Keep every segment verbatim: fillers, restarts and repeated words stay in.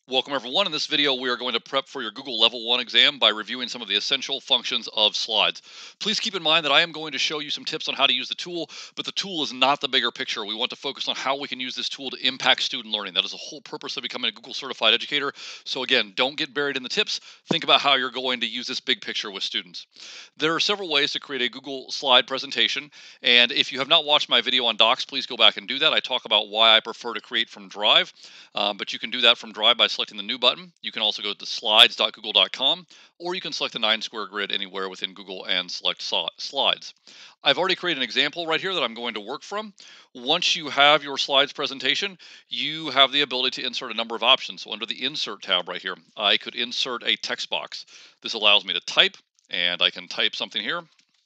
Welcome everyone. In this video, we are going to prep for your Google Level one exam by reviewing some of the essential functions of slides. Please keep in mind that I am going to show you some tips on how to use the tool, but the tool is not the bigger picture. We want to focus on how we can use this tool to impact student learning. That is the whole purpose of becoming a Google certified educator. So again, don't get buried in the tips. Think about how you're going to use this big picture with students. There are several ways to create a Google slide presentation, and if you have not watched my video on Docs, please go back and do that. I talk about why I prefer to create from Drive, um, but you can do that from Drive by selecting the new button. You can also go to slides dot google dot com, or you can select the nine square grid anywhere within Google and select slides. I've already created an example right here that I'm going to work from. Once you have your slides presentation, you have the ability to insert a number of options. So under the Insert tab right here, I could insert a text box. This allows me to type, and I can type something here,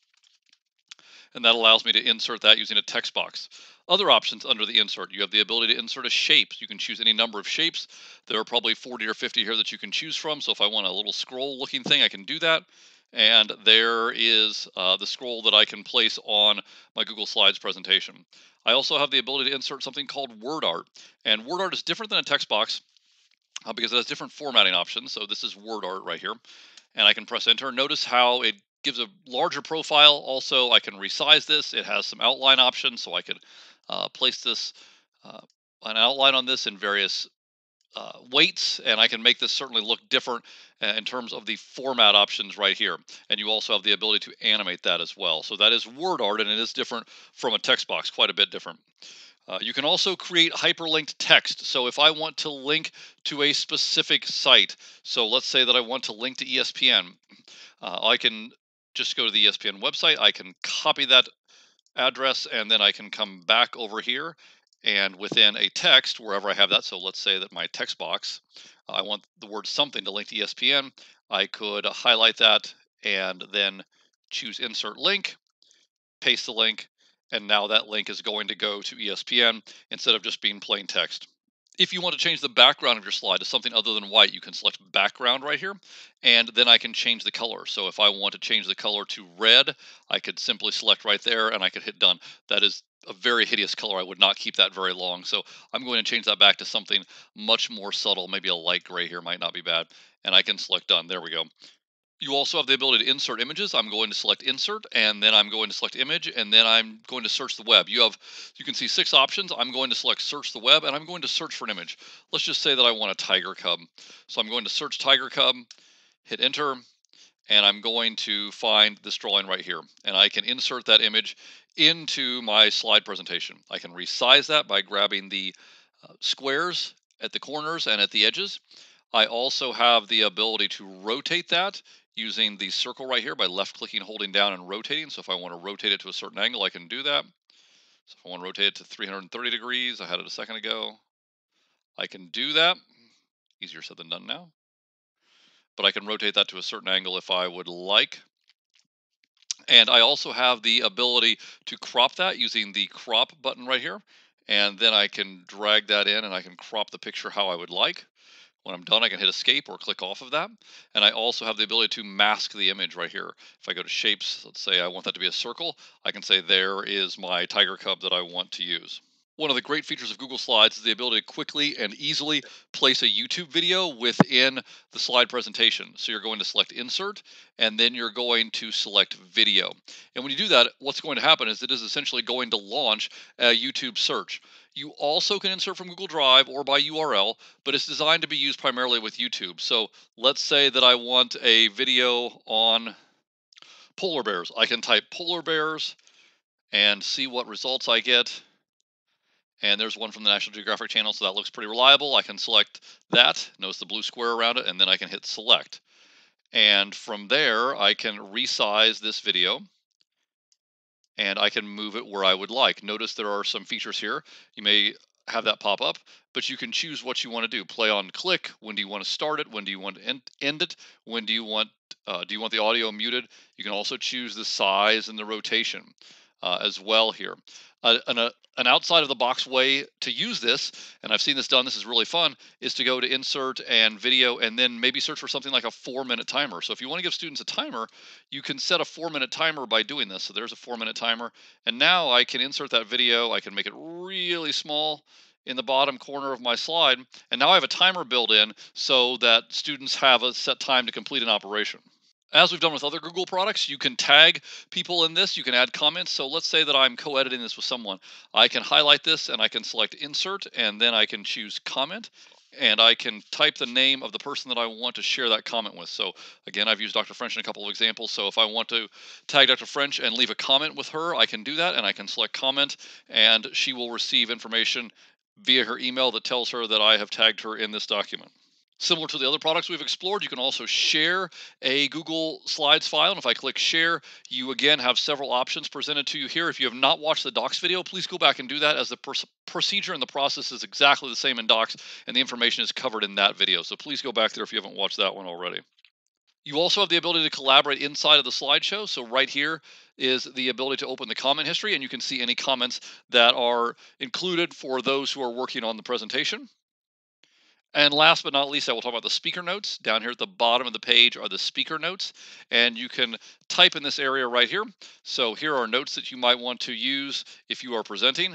and that allows me to insert that using a text box. Other options under the insert, you have the ability to insert a shape. You can choose any number of shapes. There are probably forty or fifty here that you can choose from. So if I want a little scroll looking thing, I can do that. And there is uh, the scroll that I can place on my Google Slides presentation. I also have the ability to insert something called word art. And word art is different than a text box uh, because it has different formatting options. So this is word art right here, and I can press enter. Notice how it gives a larger profile. Also, I can resize this. It has some outline options, so I could uh, place this uh, an outline on this in various uh, weights, and I can make this certainly look different uh, in terms of the format options right here. And you also have the ability to animate that as well. So that is word art, and it is different from a text box, quite a bit different. Uh, you can also create hyperlinked text. So if I want to link to a specific site, so let's say that I want to link to E S P N, uh, I can just go to the E S P N website. I can copy that address, and then I can come back over here, and within a text, wherever I have that, so let's say that my text box, uh, I want the word something to link to E S P N, I could highlight that and then choose insert link, paste the link, and now that link is going to go to E S P N instead of just being plain text. If you want to change the background of your slide to something other than white, you can select background right here, and then I can change the color. So if I want to change the color to red, I could simply select right there and I could hit done. That is a very hideous color. I would not keep that very long. So I'm going to change that back to something much more subtle. Maybe a light gray here might not be bad. And I can select done. There we go. You also have the ability to insert images. I'm going to select insert, and then I'm going to select image, and then I'm going to search the web. You have, you can see six options. I'm going to select search the web, and I'm going to search for an image. Let's just say that I want a tiger cub. So I'm going to search tiger cub, hit enter, and I'm going to find this drawing right here. And I can insert that image into my slide presentation. I can resize that by grabbing the uh, squares at the corners and at the edges. I also have the ability to rotate that using the circle right here by left clicking, holding down, and rotating. So if I want to rotate it to a certain angle, I can do that. So if I want to rotate it to three hundred thirty degrees, I had it a second ago, I can do that. Easier said than done now. But I can rotate that to a certain angle if I would like. And I also have the ability to crop that using the crop button right here. And then I can drag that in and I can crop the picture how I would like. When I'm done, I can hit escape or click off of that. And I also have the ability to mask the image right here. If I go to shapes, let's say I want that to be a circle, I can say there is my tiger cub that I want to use. One of the great features of Google Slides is the ability to quickly and easily place a YouTube video within the slide presentation. So you're going to select insert, and then you're going to select video. And when you do that, what's going to happen is it is essentially going to launch a YouTube search. You also can insert from Google Drive or by U R L, but it's designed to be used primarily with YouTube. So let's say that I want a video on polar bears. I can type polar bears and see what results I get. And there's one from the National Geographic Channel, so that looks pretty reliable. I can select that, notice the blue square around it, and then I can hit select. And from there, I can resize this video, and I can move it where I would like. Notice there are some features here. You may have that pop up, but you can choose what you want to do. Play on click. When do you want to start it? When do you want to end, end it? When do you want uh, do you want the audio muted? You can also choose the size and the rotation uh, as well here. Uh, an, uh, an outside of the box way to use this, and I've seen this done, this is really fun, is to go to insert and video and then maybe search for something like a four minute timer. So if you want to give students a timer, you can set a four minute timer by doing this. So there's a four minute timer. And now I can insert that video. I can make it really small in the bottom corner of my slide. And now I have a timer built in so that students have a set time to complete an operation. As we've done with other Google products, you can tag people in this. You can add comments. So let's say that I'm co-editing this with someone. I can highlight this and I can select insert, and then I can choose comment, and I can type the name of the person that I want to share that comment with. So again, I've used Doctor French in a couple of examples. So if I want to tag Doctor French and leave a comment with her, I can do that, and I can select comment, and she will receive information via her email that tells her that I have tagged her in this document. Similar to the other products we've explored, you can also share a Google Slides file. And if I click share, you again have several options presented to you here. If you have not watched the Docs video, please go back and do that, as the pr- procedure and the process is exactly the same in Docs, and the information is covered in that video. So please go back there if you haven't watched that one already. You also have the ability to collaborate inside of the slideshow. So right here is the ability to open the comment history, and you can see any comments that are included for those who are working on the presentation. And last but not least, I will talk about the speaker notes. Down here at the bottom of the page are the speaker notes, and you can type in this area right here. So here are notes that you might want to use if you are presenting.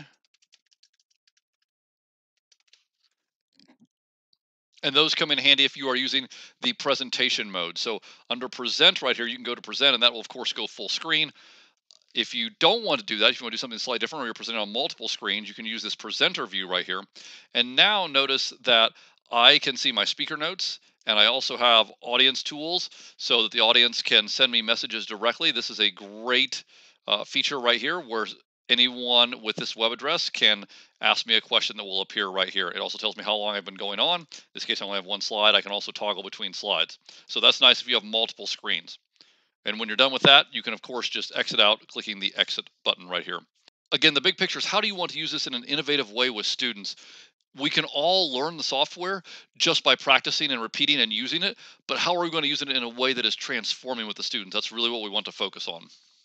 And those come in handy if you are using the presentation mode. So under present right here, you can go to present, and that will of course go full screen. If you don't want to do that, if you want to do something slightly different, or you're presenting on multiple screens, you can use this presenter view right here. And now notice that I can see my speaker notes, and I also have audience tools so that the audience can send me messages directly. This is a great uh, feature right here where anyone with this web address can ask me a question that will appear right here. It also tells me how long I've been going on. In this case, I only have one slide. I can also toggle between slides. So that's nice if you have multiple screens. And when you're done with that, you can, of course, just exit out clicking the exit button right here. Again, the big picture is, how do you want to use this in an innovative way with students? We can all learn the software just by practicing and repeating and using it, but how are we going to use it in a way that is transforming with the students? That's really what we want to focus on.